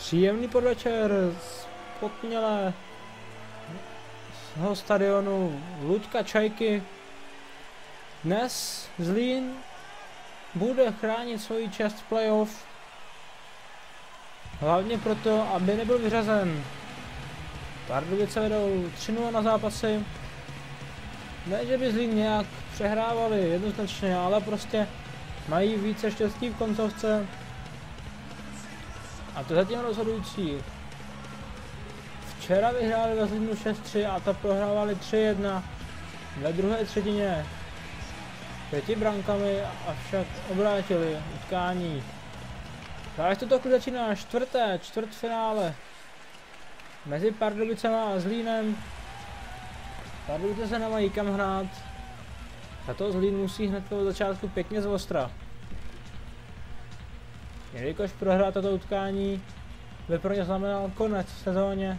Příjemný podvečer z Potmělého stadionu Luďka Čajky. Dnes Zlín bude chránit svoji čest v playoff. Hlavně proto, aby nebyl vyřazen. Pardubice vedou 3-0 na zápasy. Ne, že by Zlín nějak přehrávali jednoznačně, ale prostě mají více štěstí v koncovce. A to je zatím rozhodující. Včera vyhráli ve Zlínu 6-3 a to prohrávali 3-1 ve druhé třetině 5 brankami, avšak obrátili utkání. Právě v tuto chvíli začíná čtvrtfinále mezi Pardubicema a Zlínem. Pardubice se nemají kam hrát, za to Zlín musí hned od začátku pěkně zostra. Jelikož prohrát toto utkání by pro ně znamenal konec v sezóně.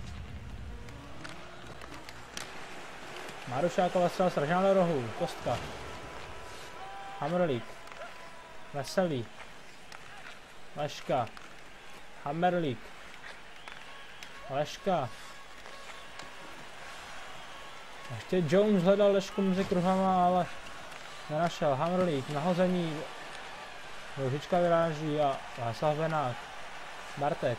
Marušáková střela sražená do rohu, Kostka. Hamrlík. Veselý. Leška. Hamrlík. Leška. Ještě Jones hledal Lešku mezi kruhama, ale nenašel. Hamrlík, nahození. Růžička vyráží a Václav Benák. Bartek.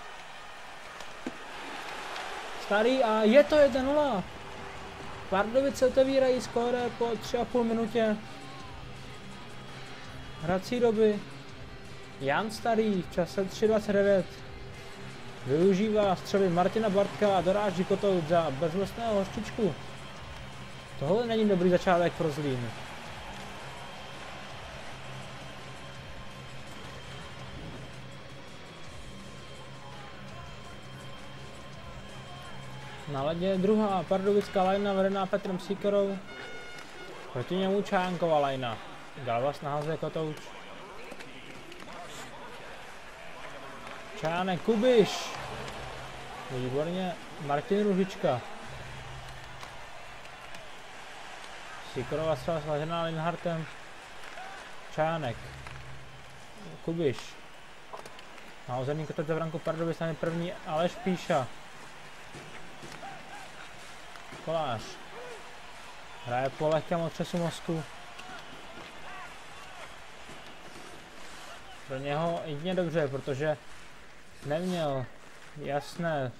Starý a je to 1-0. Pardubice otevírají skóre po 3,5 minutě hrací doby. Jan Starý v čase 3:29 využívá střely Martina Bartka a doráží Kotout za bezmocného Hořčičku. Tohle není dobrý začátek pro Zlín. Na ledě druhá pardubická lajna vedená Petrem Sýkorou. Proti němu Čánková lajna. Galvas nahazuje Kotouč. Čánek Kubiš. Výborně Martin Růžička. Sýkorová střela slažená Linhartem. Čánek. Kubiš. Nahozený Kotouč za branku Pardubic, tam je první Aleš Píša. Kolář. Hraje po lehkém otřesu mozku. Pro něho jedině dobře, protože neměl jasné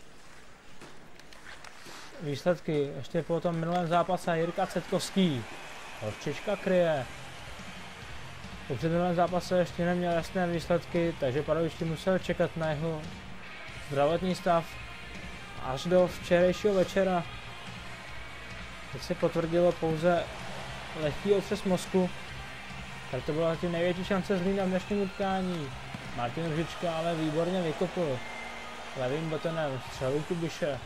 výsledky ještě po tom minulém zápase. Jirka Cetkovský. Hořčička kryje. Po předminulém zápase ještě neměl jasné výsledky, takže Pardubičky musel čekat na jeho zdravotní stav až do včerejšího večera. Teď se potvrdilo pouze lehký otřes mozku, tak to byla zatím největší šance Zlína v dnešním utkání. Martin Růžička ale výborně vykopl levým betonem střelu Kubiše.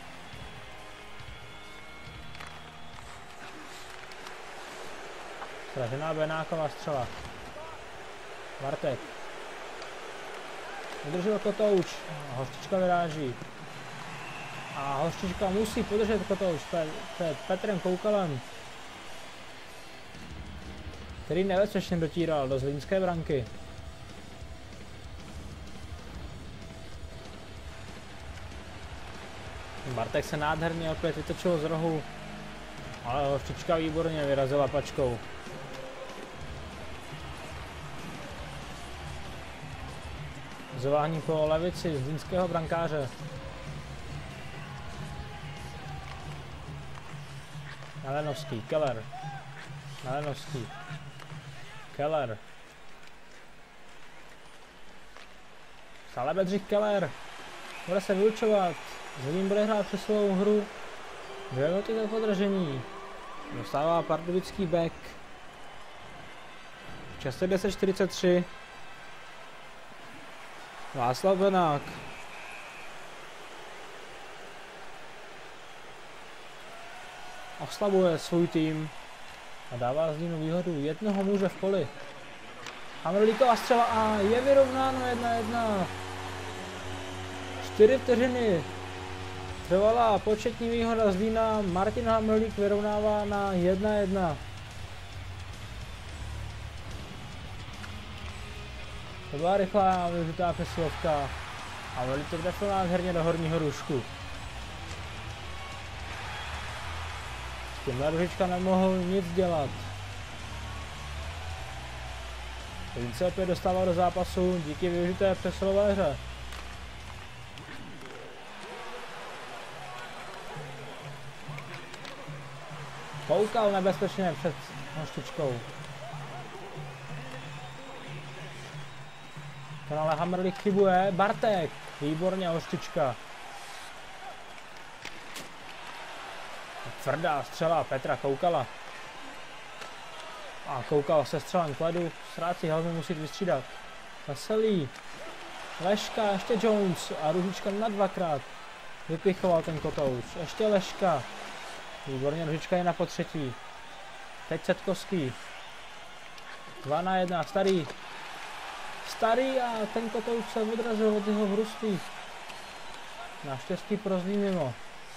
Sražená Benáková střela. Bartek. Udržel Kotouč. Hořčička vyráží. A Hořčička musí podržet Kotouč před Petrem Koukalem, který nebezpečně dotíral do zlínské branky. Bartek se nádherně opět vytočil z rohu, ale Hořčička výborně vyrazila pačkou. Zování po levici zlínského brankáře. Nalenovský, Keller. Nalenovský. Keller. Stále Bedřich Keller. Bude se vyučovat. Zlín bude hrát přes svou hru. 2 minuty za podržení. Dostává pardubický back. V čase 10:43. Václav Benák. Oslabuje svůj tým a dává Zlínu výhodu jednoho muže v poli. Hamrlíková střela a je vyrovnáno 1-1. 4 vteřiny trvalá početní výhoda Zlína. Martin Hamrlík vyrovnává na 1-1. To byla rychlá využitá přesilovka A Veli to trefil nádherně do horního růžku. S tímhle Růžička nemohl nic dělat. Zlín se opět dostával do zápasu díky využité přesilové hře. Koukal nebezpečně před Hoštičkou. Ten ale Hamrlík chybuje. Bartek. Výborně Hoštička. Tvrdá střela Petra Koukala. A Koukal se střelem k ledu. Ztrácí hlavně musí vystřídat. Veselý. Leška, ještě Jones. A Růžička na dvakrát. Vypichoval ten kotouč. Ještě Leška. Výborně, Růžička je na potřetí. Teď Setkovský. 2 na 1, Starý. Starý a ten kotouč se odrazil od jeho vruství. Naštěstí pro Zlín mimo.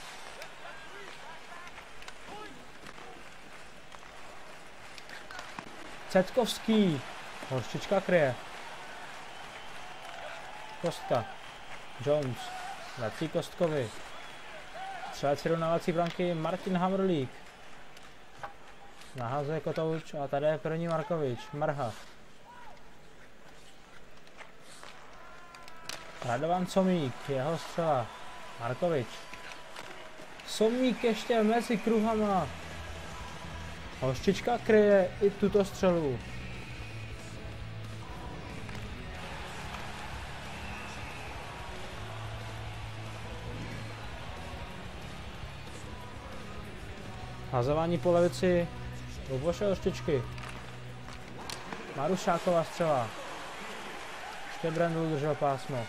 Setkovský. Horštička kryje. Kostka. Jones. Vrací Kostkovi. Střelec vyrovnávací branky Martin Hamrlík. Nahazuje kotouč a tady je první Markovič. Marha. Radovan Somík, jeho střela. Markovič. Somík ještě mezi kruhama. Hoštička kryje i tuto střelu. Hazování po levici. Luboše Hoštičky. Marušáková střela. Ještě Brandl držel pásmo.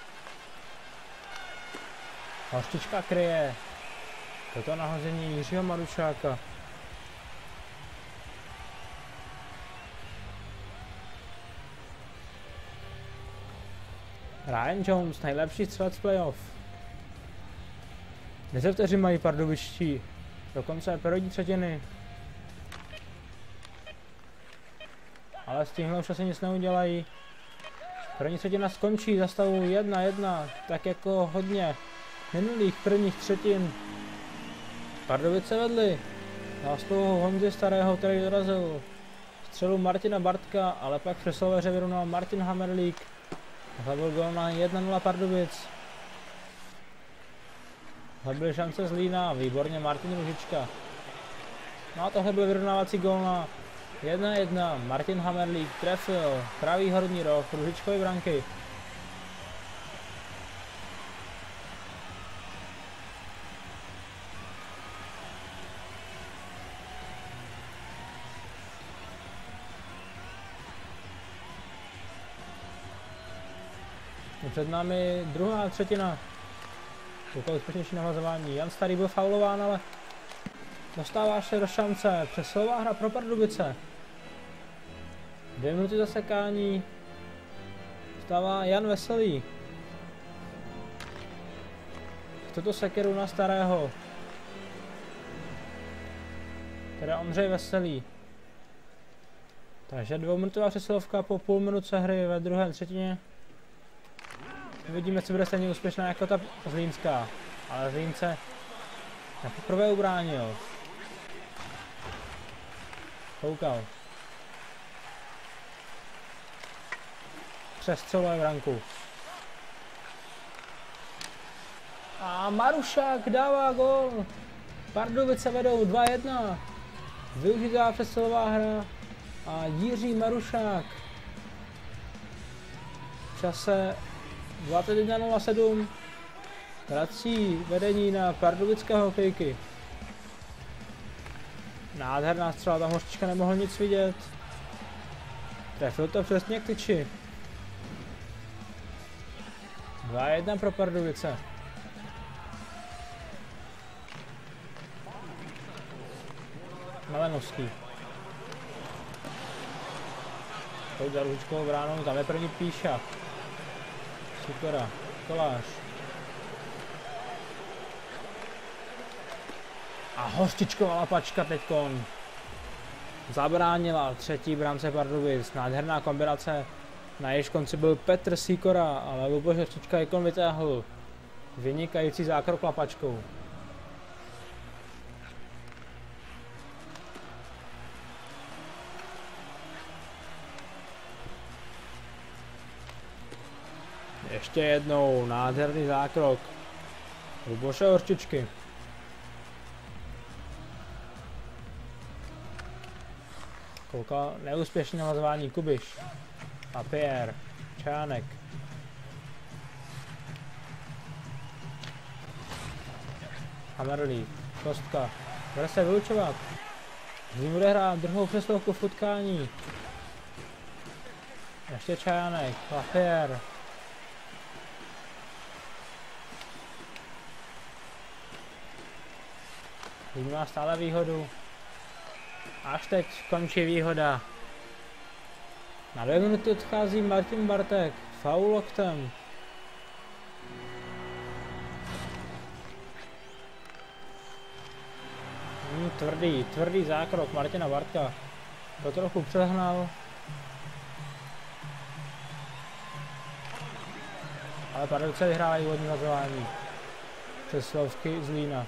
Hoštička kryje. Toto nahození Jiřího Marušáka. Ryan Jones, nejlepší střelec playoff. 10 vteřin mají pardubičtí. Do konce první třetiny. Ale s tímhle už asi nic neudělají. První třetina skončí za stavu 1-1, tak jako hodně minulých prvních třetin. Pardubice vedli. Zásluhou Honzy Starého, který dorazil střelu Martina Bartka, ale pak při souveře vyrovnal Martin Hamrlík. Zabil gól na 1-0 Pardubic. Tohle byly šance Zlína, výborně Martin Růžička. No a tohle byl vyrovnávací gól na 1-1. Martin Hamrlík trefil pravý horní roh Růžičkovy branky. Před námi druhá třetina. Koukal úspěšnější nahazování. Jan Starý byl faulován, ale dostává se do šance. Přesilová hra pro Pardubice. 2 minuty zasekání. Stává Jan Veselý. Toto sekeru na Starého. Teda Ondřej Veselý. Takže 2minutová přesilovka po půl minutce hry ve druhé třetině. Vidíme, co bude stejně úspěšná jako ta zlínská, ale Zlín se poprvé ubránil. Koukal. Přestřeluje branku. A Marušák dává gól. Pardubice vedou 2-1. Využitá přestřelová hra a Jiří Marušák v čase 21:07 vrací vedení na pardubické hokejky. Nádherná střela, tam Hoštička nemohl nic vidět. Trefil to přesně k tyči. 2-1 pro Pardubice. Malenovský. Pojď za Růžičkovou bránou, tam je první Píša. Super, Kolář. A Hoštičková lapačka teďkon zabránila třetí brance Pardubic. Nádherná kombinace Na jejíž konci byl Petr Sýkora, ale Luboš Horčička ikon vytáhl. Vynikající zákrok lapačkou. Ještě jednou nádherný zákrok Luboše Horčičky. Koukal neúspěšný navazování Kubiš. A Pierre. Čánek. Hammerlík. Kostka. Bude se vyučovat. Z ní bude hrát druhou přestávku v utkání. Ještě Čánek. Lapierre. Lín má stále výhodu. Až teď končí výhoda. Na 2 minuty odchází Martin Bartek. Faul loktem. Tvrdý zákrok Martina Bartka. To trochu přehnal. Ale Pardubice vyhrávají vodní vazování. Přes Slovky z Lína.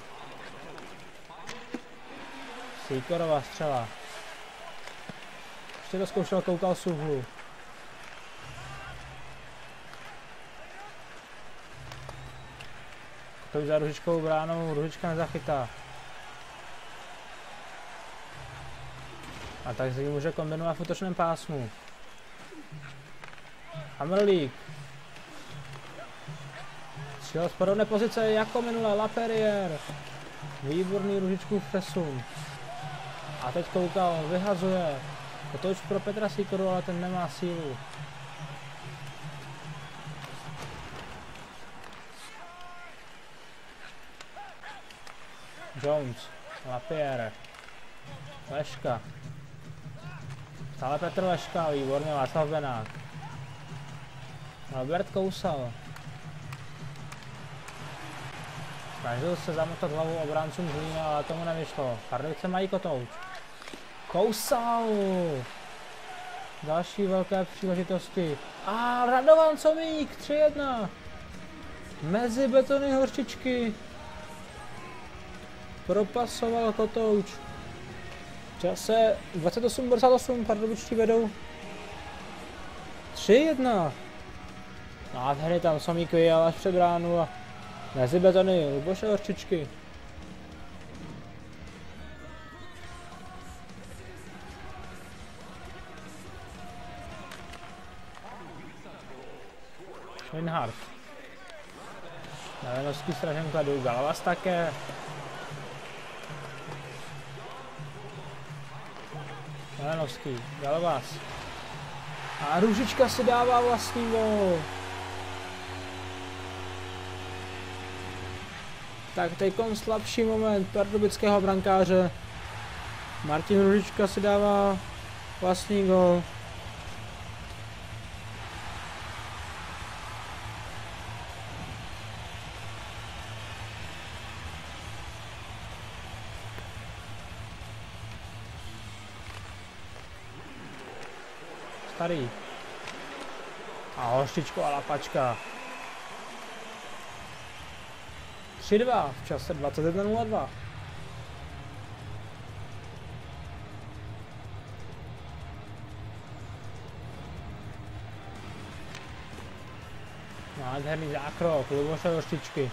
Sýkorová střela. Ještě to zkoušel, koukal z úhlu. To za Ružičkovou bránou, Ružička nezachytá. A tak si může kombinovat v útočném pásmu. Hammerlík. Střel z podobné pozice jako minule Lapierre. Výborný Ružičkův přesun. A teď koukal, vyhazuje. To už pro Petra Sýkoru, ale ten nemá sílu. Jones, Lapierre, Leška. Stále Petr Leška, výborně Václav Benák. Robert Kousal. Snažil se zamotat hlavu obráncům Zlína, ale tomu nevyšlo. Pardubice mají Kotouč. Kousal! Další velké příležitosti. A Radovan Somík, 3-1. Mezi betony Horčičky. Propasoval Kotouč. V čase 28-58 Pardubičtí vedou 3-1. Nádherně tam Somík vyjel až před bránu a mezi betony Luboše Horčičky. Linhardt. Nelenovský stražen kladu, Galavas také. Nelenovský, Galavas. A Růžička si dává vlastní gól. Tak teď slabší moment pardubického brankáře. Martin Růžička si dává vlastní gól. Starý. A Horštičková lapačka. 3-2 v čase 21:02. Nádherný zákrok Luboše Horštičky.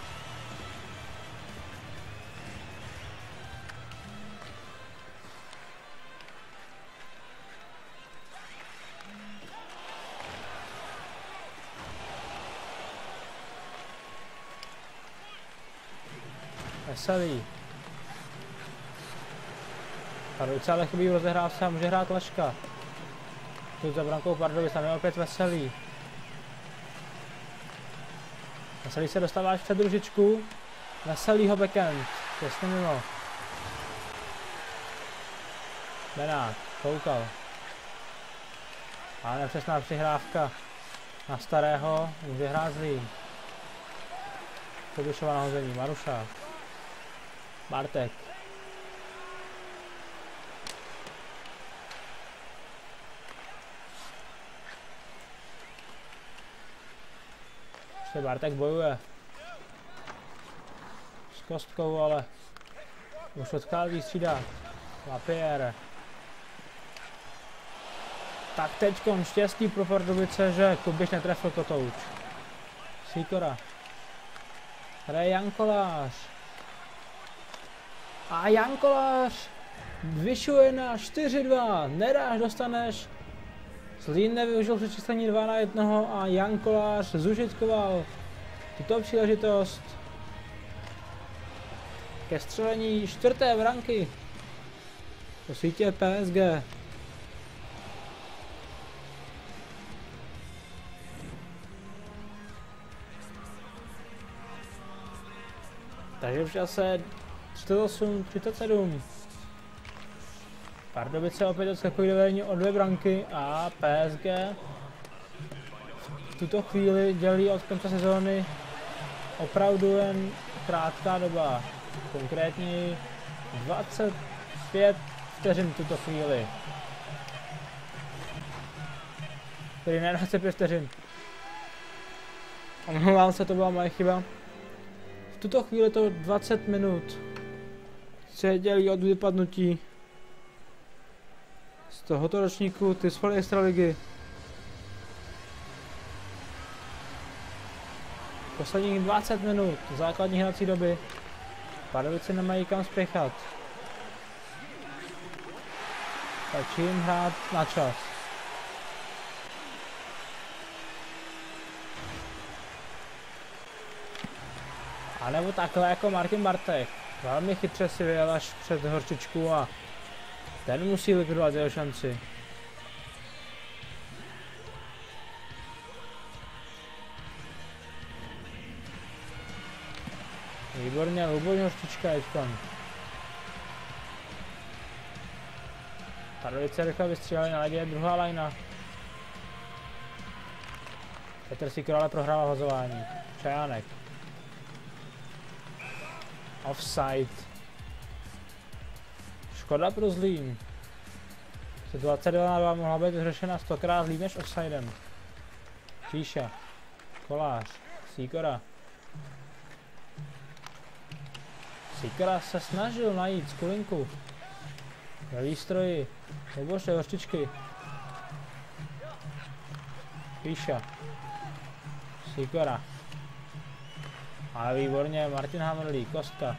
Veselý. Pardubice ale chybí v rozehrávce a může hrát Leška. Tu za brankou Pardubic, tam je opět Veselý. Veselý se dostává až před Růžičku. Veselýho backhand. Těsně mimo. Benák, koukal. Ale nepřesná přihrávka na starého, může hrát Zlín. Kubišova nahození, Marušák. Bartek. Se Bartek bojuje s Kostkou, ale už odchází střídat. Lapierre. Tak teďkon štěstí pro Pardubice, že Kubiš netrefil kotouč. Sýkora. Hraje Jankolář. A Jankolář zvyšuje na 4-2. Nedáš, dostaneš. Zlín nevyužil přečíslení 2-1 a Jankolář zužitkoval tuto příležitost ke střelení 4. branky po sítě PSG. Takže v čase 48-37. Pardubice opět odskakují do vedení o 2 branky a PSG v tuto chvíli dělí od konce sezóny opravdu jen krátká doba. Konkrétně 25 vteřin v tuto chvíli. Tedy ne 25 vteřin. Omlouvám se, to byla moje chyba. V tuto chvíli to 20 minut se dělí od vypadnutí z tohoto ročníku Tysfal Extraligy. Posledních 20 minut základní hrací doby. Pardubice nemají kam spěchat. Stačí jim hrát na čas. A nebo takhle jako Martin Bartek. Velmi chytře si vyjel až před Horčičku a ten musí likvidovat jeho šanci. Výborně, Luboň Horčička teďkon. Pardubice rychle vystříleli na ledě, druhá lajna. Petr Sýkora ale prohrál hozování. Čajánek. Offside. Škoda pro Zlín. Situace 2-2 mohla být řešena 100krát líp než offsidem. Číša. Kolář. Sýkora. Sýkora se snažil najít skulinku. Ve výstroji. Luboše Horčičky. Píša. Sýkora. Ale výborně, Martin Hamrlík, Kostka.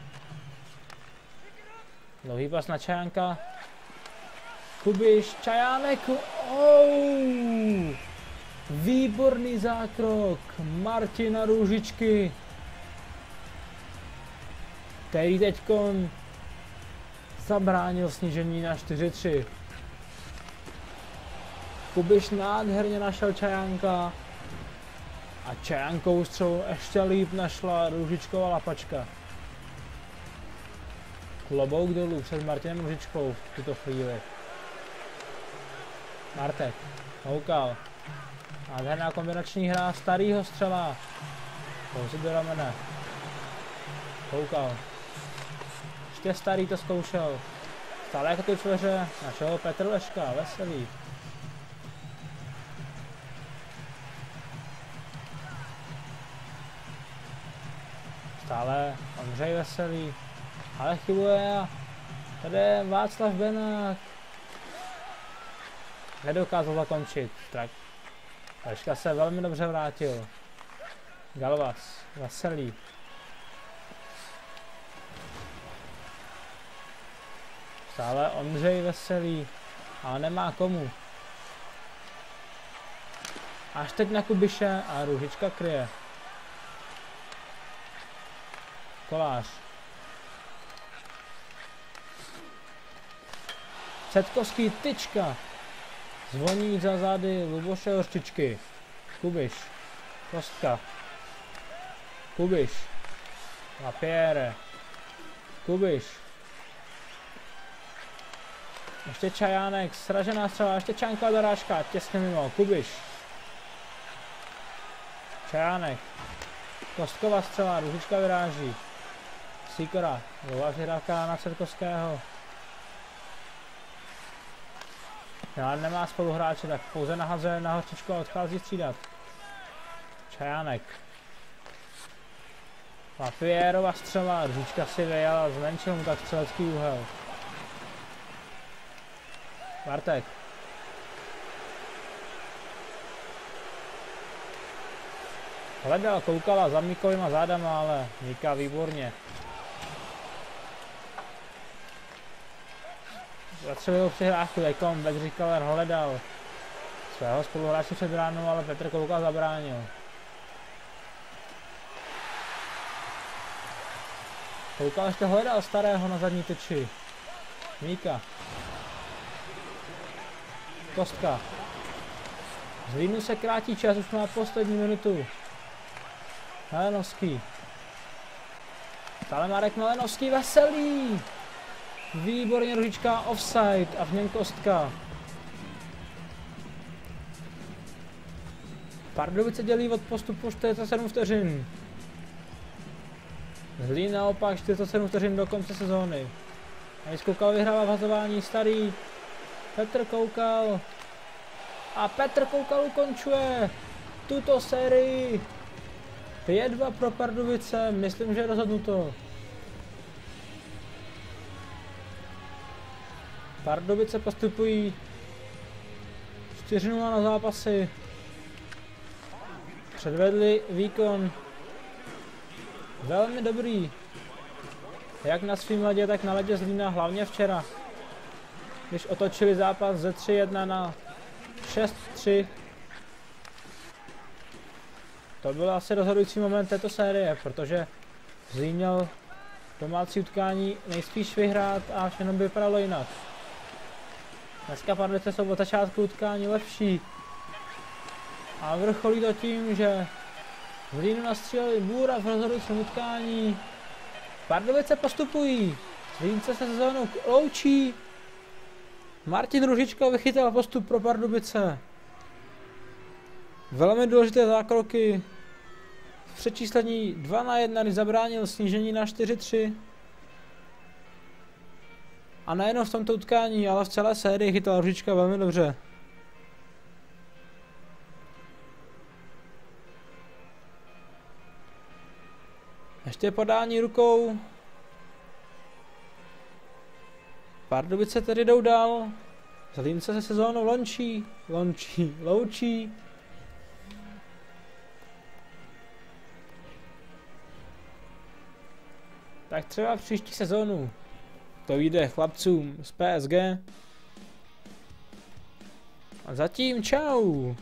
Dlouhý pas na Čajánka. Kubiš, Čajánek, výborný zákrok Martina Růžičky, který teďkon zabránil snížení na 4-3. Kubiš nádherně našel Čajánka a Čajánkovou střelu ještě líp našla Růžičková lapačka. Klobouk dolů před Martinem Růžičkou v tuto chvíli. Martek, houkal. Nádherná kombinační hra starýho střela. Pouze do ramene. Houkal. Ještě starý to zkoušel. Stále jako ty čveře. Našel Petr Leška, Veselý. Stále Ondřej Veselý. Ale chybuje a tady je Václav Benák. Nedokázal zakončit. Leška se velmi dobře vrátil. Galvas, Veselý. Stále Ondřej Veselý, ale nemá komu. Až teď na Kubiše a Růžička kryje. Kolář. Předkovský tyčka. Zvoní za zády Luboše Horčičky. Kubiš. Kostka. Kubiš. Lapierre. Kubiš. Ještě Čajánek, sražená střela, ještě Čánková dorážka, těsně mimo, Kubiš. Čajánek. Kostkova střela, Růžička vyráží. Sýkora, dlouhá vyhrávka na Cetkovského. Ale nemá spoluhráče, tak pouze nahazuje na Horčičku a odchází střídat. Čajánek. Lafayerova střela, Růžička si vyjela, zmenšil mu tak střelecký úhel. Bartek. Hledal, koukala za Míkovýma zádama, ale Míka výborně. Zatřebujou přihrávku, Jakom Bedřikaler hledal svého spoluhráče před bránou, ale Petr Koukal zabránil. Koukal ještě hledal starého na zadní tyči. Míka. Kostka. Zlínu se krátí čas, už má poslední minutu. Malenovský. Stále Marek Malenovský, Veselý. Výborně, Růžička, offside a v něm Kostka. Pardubice dělí od postupu 47 vteřin. Zlín naopak 47 vteřin do konce sezóny. Nejs Koukal vyhrává vhazování, starý. Petr Koukal. A Petr Koukal ukončuje tuto sérii. 5-2 pro Pardubice, myslím, že je rozhodnuto. Pardubice postupují 4-0 na zápasy. Předvedli výkon velmi dobrý. Jak na svým ledě, tak na ledě Zlína, hlavně včera. Když otočili zápas ze 3-1 na 6-3. To byl asi rozhodující moment této série, protože Zlín měl domácí utkání nejspíš vyhrát a všechno by vypadalo jinak. Dneska Pardubice jsou od začátku utkání lepší. A vrcholí to tím, že Zlínu nastříleli Bůra v rozhodujícím utkání. Pardubice postupují. Zlín se sezónou loučí. Martin Růžička vychytal postup pro Pardubice. Velmi důležité zákroky. V přečíslení 2-1, kdy zabránil snížení na 4-3. A nejen v tomto utkání, ale v celé sérii chytal Růžička velmi dobře. Ještě podání rukou. Pardubice tedy jdou dál. Zlín se sezónou loučí. Tak třeba příští sezónu to vyjde chlapcům z PSG. A zatím čau.